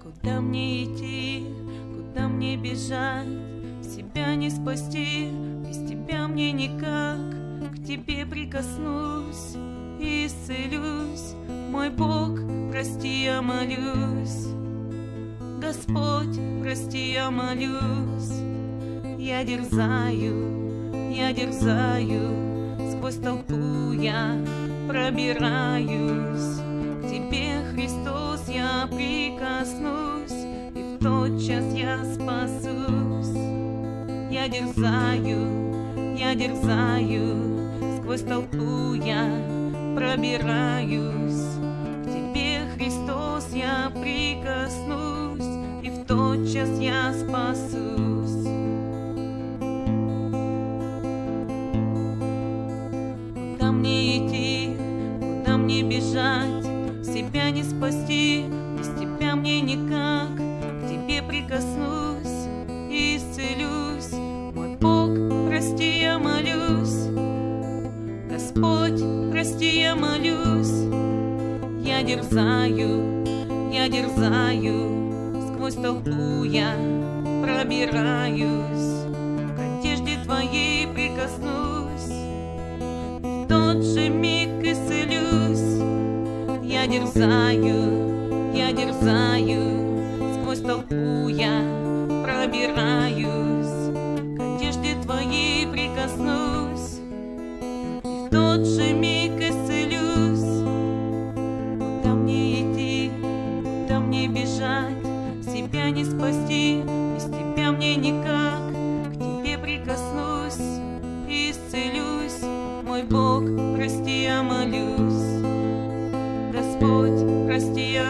Куда мне идти, куда мне бежать? Себя не спасти, без тебя мне никак. К тебе прикоснусь и исцелюсь. Мой Бог, прости, я молюсь. Господь, прости, я молюсь. Я дерзаю, сквозь толпу я пробираюсь. К тебе, Христос, я прикоснусь, и в тот час я спасусь. Я дерзаю, сквозь толпу я пробираюсь. К тебе, Христос, я прикоснусь, и в тот час я спасусь. Куда мне идти, куда мне бежать? Себя не спасти, без тебя мне никак. К тебе прикоснусь и исцелюсь. Мой Бог, прости, я молюсь. Господь, прости, я молюсь. Я дерзаю, сквозь толпу я пробираюсь. К одежде твоей прикоснусь, в тот же миг исцелюсь. Я дерзаю, сквозь толпу я пробираюсь. К одежде твоей прикоснусь, в тот же миг исцелюсь. Куда мне идти, куда мне бежать? Себя не спасти, без тебя мне никак. К тебе прикоснусь и исцелюсь. Мой Бог, прости, я молюсь. Господь, прости, я